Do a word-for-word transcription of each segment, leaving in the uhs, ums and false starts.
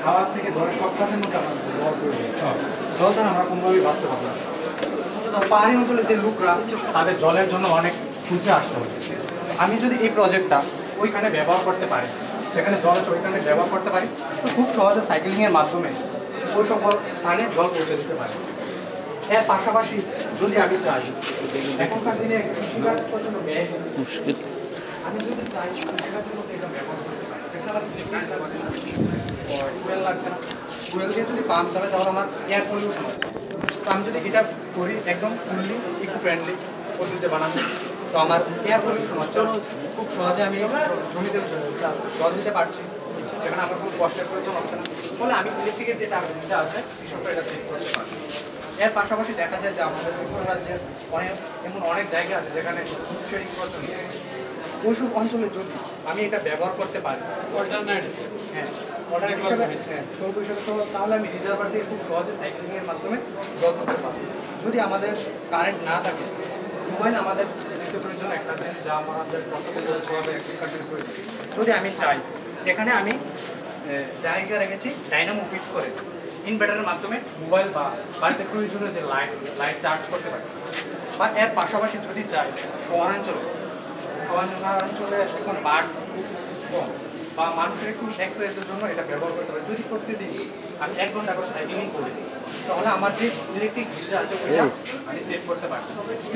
খাওয়ার থেকে ধরে সব কাজের মধ্যে আমরা জল প্রয়োজন। জল ছাড়া আমরা কোনোভাবেই বাঁচতে পারবো না। পাহাড়ি অঞ্চলের যে লোকরা তাদের জলের জন্য অনেক খুঁজে আসতে হবে। আমি যদি এই প্রজেক্টটা ওইখানে ব্যবহার করতে পারি, সেখানে জল আছে ওইখানে ব্যবহার করতে পারি, তো খুব সহজে সাইকেলিংয়ের মাধ্যমে ওই সকল স্থানে জল পৌঁছে দিতে পারি। এর পাশাপাশি যদি আমি চাই, এখনকার দিনে কৃষিকাজ প্রচণ্ড ব্যয় মুশকিল, আমি যদি চাই কৃষিকাজের মধ্যে এটা ব্যবহার করতে পারি, সেখানে আমার ফুয়েল লাগছে না, ফুয়েল দিয়ে যদি পাম্প চালায় তাহলে আমার এয়ার পলিউশন হচ্ছে। তো আমি যদি এটা করি একদম ফুললি ইকো ফ্রেন্ডলি পদ্ধতিতে বানাবো, তো আমার এয়ার পলিউশন হচ্ছে, খুব সহজে আমি জমিতে জল দিতে পারছি, যেখানে আমার খুব কষ্টের প্রয়োজন হচ্ছে না। ফলে আমি ইলেকট্রিকের যে টাকা আছে কৃষকরা এটা সেভ করতে পারবো। এর পাশাপাশি দেখা যায় যে আমাদের ত্রিপুরা রাজ্যের অনেক এমন অনেক জায়গা আছে যেখানে শেডিং প্রচলিত, ওইসব অঞ্চলে যদি আমি এটা ব্যবহার করতে পারি অল্টারনেট হ্যাঁ অল্টারনেট হিসাবে হ্যাঁ সৌর হিসাবে, তো তাহলে আমি রিজার্ভার দিয়ে খুব সহজে সাইক্লিংয়ের মাধ্যমে জল করতে পারবো। যদি আমাদের কারেন্ট না থাকে, মোবাইল আমাদের নিত্য প্রয়োজন একটা জিনিস যা আমাদের এগ্রিকালচারের প্রয়োজন। যদি আমি চাই এখানে আমি জায়গা রেখেছি ডাইনামো ফিট করে ইনভার্টারের মাধ্যমে মোবাইল বা বাড়িতে প্রয়োজনীয় যে লাইট লাইট চার্জ করতে পারি, বা এর পাশাপাশি যদি চাই শহরাঞ্চলে শহরাঞ্চলে এখন বাঘ খুব কম বা মানুষের একটু এক্সারসাইজের জন্য এটা ব্যবহার করতে পারি। যদি প্রতিদিন আমি এক ঘন্টা করে সাইক্লিং করি, তাহলে আমার যে ইলেকট্রিক বিলটা আছে ওইটা আমি সেভ করতে পারি।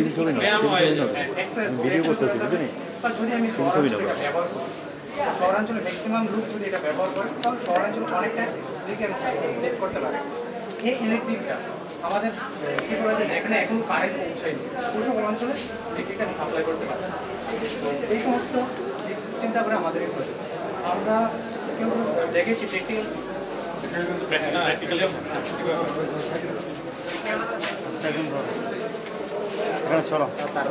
বা যদি আমি শহরাঞ্চলে এটা ব্যবহার করি, শহরাঞ্চলে ম্যাক্সিমাম লোক যদি এটা ব্যবহার করে, তাহলে শহরাঞ্চলে অনেকটা ইলেকট্রিক সেভ করতে পারে। এই ইলেকট্রিকটা আমাদের কী করা যায়, যেখানে এখন কারেন্ট পৌঁছায়নি ওই সব অঞ্চলে ইলেকট্রিকটা আমি সাপ্লাই করতে পারি। এই সমস্ত চিন্তা করে আমাদের আমরা কেউ দেখেছি প্র্যাকটিক্যাল চলো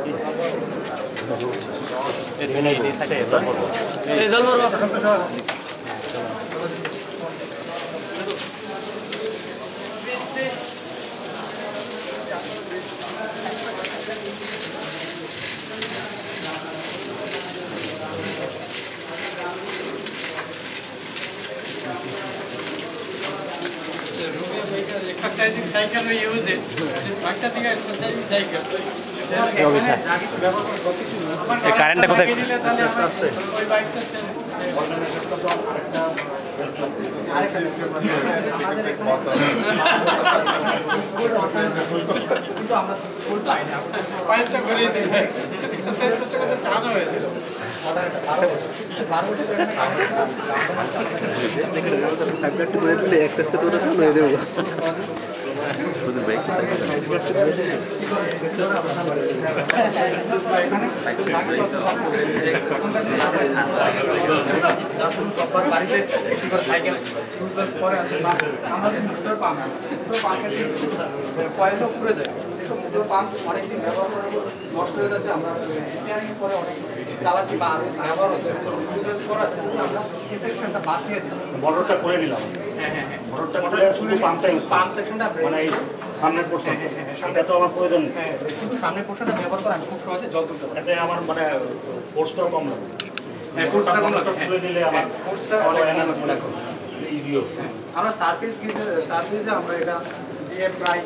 exercising cycle we use it. Bhakta thing exercising cycle. Okay sir. এই কারেন্টটা কোথায়? ওই বাইকটা কিন্তু আমরা ফুল পাই না, পাইপটা করে দিই এক্সারসাইজ করতে করতে চাঁদ হয়ে যায়। বাড়িতে সাইকেল পরে আছে আমরা যে মোটর পাম্প মোটর পাম্পের কয়েলটা পুড়ে যায়, এসব মোটর পাম্প অনেকদিন ব্যবহার করার পর নষ্ট হয়ে যাচ্ছে, আমরা রিপেয়ারিং করে অনেক চালাচ্ছি বা আরও ব্যবহার হচ্ছে, ইউজেস করার জন্য আমরা এই সেকশনটা বাদ দিয়ে দিই, মোটরটা করে নিলাম। হ্যাঁ হ্যাঁ হ্যাঁ মোটরটা করে শুধু পাম্পটা ইউজ পাম্প সেকশনটা মানে সামনের পোর্শন, হ্যাঁ হ্যাঁ সেটা তো আমার প্রয়োজন নেই, হ্যাঁ শুধু সামনের পোর্শনটা ব্যবহার করে আমি খুব সহজে জল তুলতে পারি, এতে আমার মানে ফোর্সটাও কম লাগে। হ্যাঁ ফোর্সটা কম লাগে, তুলে দিলে আমার ফোর্সটা অনেক কম ইজিও। হ্যাঁ আমরা সারফেস গিজে সারফেসে আমরা এটা দিয়ে প্রায়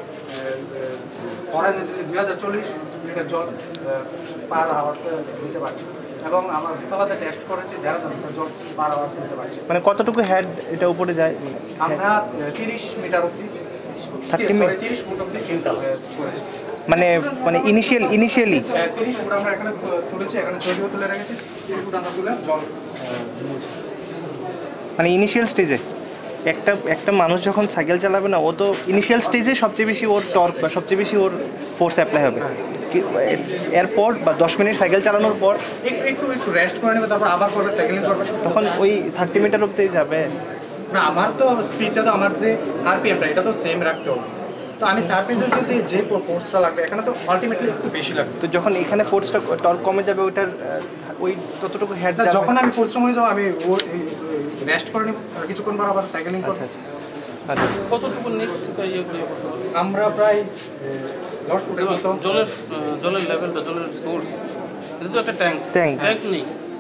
দুই হাজার চল্লিশ লিটার জল পার আওয়ার্সে দিতে পারছি, এবং আমরা বিকালাতে টেস্ট করেছি দেড় হাজার লিটার জল পার আওয়ার দিতে পারছি। মানে কতটুকু হেড এটা উপরে যায়? আমরা তিরিশ মিটার অবধি তিরিশ ফুট অবধি কিনতাল করেছি। মানে মানে ইনিশিয়াল ইনিশিয়ালি তিরিশ ফুট আমরা এখানে তুলেছি, এখানে জলীয় তুলে রেখেছি, তিরিশ ফুট আমরা তুলে জল মানে ইনিশিয়াল স্টেজে একটা একটা মানুষ যখন সাইকেল চালাবে না, ও তো ইনিশিয়াল স্টেজে সবচেয়ে বেশি ওর টর্ক বা সবচেয়ে বেশি ওর ফোর্স অ্যাপ্লাই হবে, এরপর বা দশ মিনিট সাইকেল চালানোর পর একটু একটু রেস্ট করে নেবে, তারপর আবার করবে সাইকেলিং করবে, তখন ওই থার্টি মিটার অবধি যাবে না। আমার তো স্পিডটা তো আমার যে আরপিএমটা এটা তো সেম রাখতে হবে, তো আমি সারফেসে যদি যে ফোর্সটা লাগবে এখানে তো আলটিমেটলি একটু বেশি লাগবে, তো যখন এখানে ফোর্সটা টর্ক কমে যাবে ওইটার ওই ততটুকু হেড না, যখন আমি পরিশ্রম হয়ে যাবো আমি রেস্ট করে নেব, কিছুক্ষণ পর আবার সাইকেলিং করব। আচ্ছা কতটুকু নেক্সট আমরা প্রায় দশ ফুটের মতো জলের জলের লেভেলটা জলের সোর্স, এটা তো একটা ট্যাঙ্ক ট্যাঙ্ক ট্যাঙ্ক নেই,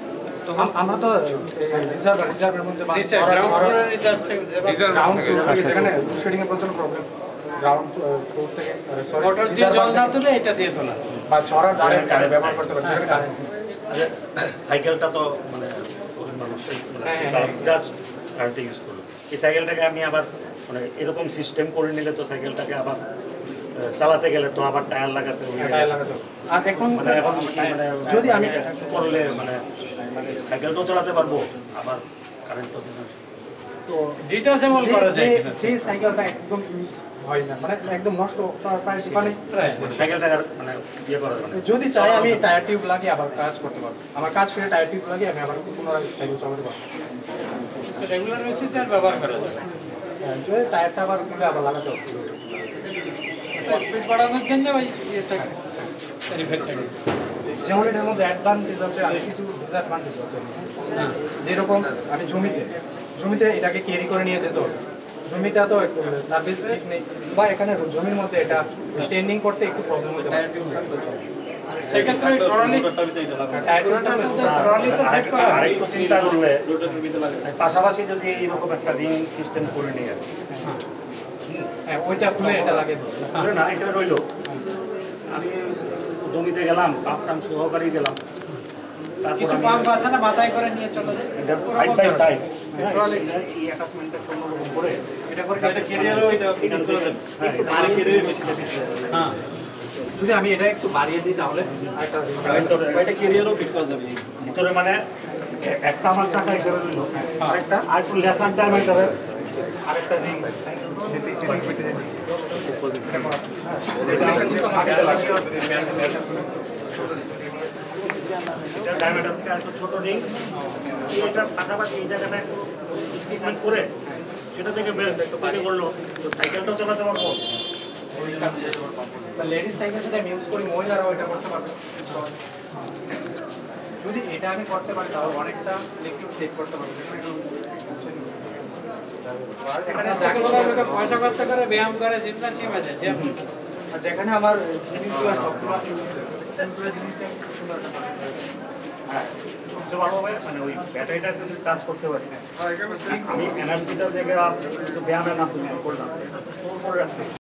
তো আমরা তো রিজার্ভ রিজার্ভের মধ্যে গ্রাউন্ড ফ্লোর থেকে যেখানে শেডিং এর প্রচন্ড প্রবলেম, গ্রাউন্ড ফ্লোর থেকে সরি মোটর দিয়ে জল না তুলে এটা দিয়ে তোলা বা ছড়ার কারেন্ট ব্যবহার করতে পারছে সেখানে কারেন্ট। আচ্ছা সাইকেলটা তো মানে মানুষটাই জাস্ট কারেন্টে ইউজ করলো, এই সাইকেলটাকে আমি আবার মানে এরকম সিস্টেম করে নিলে তো সাইকেলটাকে আবার চালাতে গেলে তো আবার টায়ার লাগাতে হবে, টায়ার লাগাতে হবে। আর এখন মানে এখন মানে যদি আমি করলে মানে মানে সাইকেলটাও চালাতে পারবো আবার কারেন্টও তো ডিটাচেবল করা যায় কিনা সেই সাইকেলটা একদম ইউজ হয় না, মানে একদম নষ্ট প্রায় মানে সাইকেলটা মানে ইয়ে করা মানে যদি চাই আমি টায়ার টিউব লাগিয়ে আবার কাজ করতে পারবো, আমার কাজ করে টায়ার টিউব লাগিয়ে আমি আবার পুনরায় সাইকেল চালাতে পারবো। রেগুলার বেসিসে আর ব্যবহার করা যাবে, যদি টায়ারটা আবার খুলে আবার লাগাতে হবে। স্পিড বাড়ানোর জন্য ওই এটা রিফ্লেক্টর যেমন এটার মধ্যে অ্যাডভান্টেজ আছে আর কিছু ডিসঅ্যাডভান্টেজ আছে। যেরকম আমি জমিতে জমিতে এটাকে ক্যারি করে নিয়ে যেতে হবে, জমিটা তো সার্ভিস ঠিক নেই বা এখানে জমির মধ্যে এটা স্ট্যান্ডিং করতে একটু প্রবলেম হতে পারে, সেক্ষেত্রে ট্রলি ট্রলি তো সেট করা আর একটু চিন্তা করলে পাশাপাশি যদি এইরকম একটা রিং সিস্টেম করে নিয়ে হ্যাঁ ওইটা খুলে এটা লাগিয়ে দেবো না, এটা রইলো আমি জমিতে গেলাম পাম্প টাম সহকারী গেলাম, তারপর কিছু পাম্প আছে না মাথায় করে নিয়ে চলে যায় এটা সাইড বাই সাইড ট্রলি এই অ্যাটাচমেন্টটা কোনোরকম করে এটা করে এটা ক্যারিয়ারও এটা ফিট করে দেব। হ্যাঁ ক্যারিয়ার মেশিনটা ফিট করে দেব। হ্যাঁ যদি আমি এটা একটু বাড়িয়ে দিই তাহলে একটা এটা ক্যারিয়ারও ফিট করে দেব ভিতরে, মানে একটা আমার টাকা এখানে রইলো, আরেকটা আর একটু লেসার ডায়ামিটারের আরেকটা রিং ডায়ামিটার থেকে আরেকটা ছোট রিং, এটার পাশাপাশি এই জায়গাটা একটু ট্রিটমেন্ট করে সেটা থেকে বের বাইরে করলো তো সাইকেলটাও চালাতে পারবো। লেডিস সাইকেল যদি আমি ইউজ করি মহিলারাও এটা করতে পারবে। যদি এটা আমি করতে পারি তাহলে অনেকটা ইলেকট্রিক সেভ করতে পারবো। এখানে জায়গাগুলো পয়সা খরচ করে ব্যায়াম করে জিমনাসিয়াম আছে আর যেখানে আমার জিনিসগুলো সবগুলো জিনিসটা হ্যাঁ সবচেয়ে ভালো হবে মানে ওই ব্যাটারিটা যদি চার্জ করতে পারি, আমি এনার্জিটা থেকে ব্যায়ামের মাধ্যমে করলাম স্টোর করে রাখতে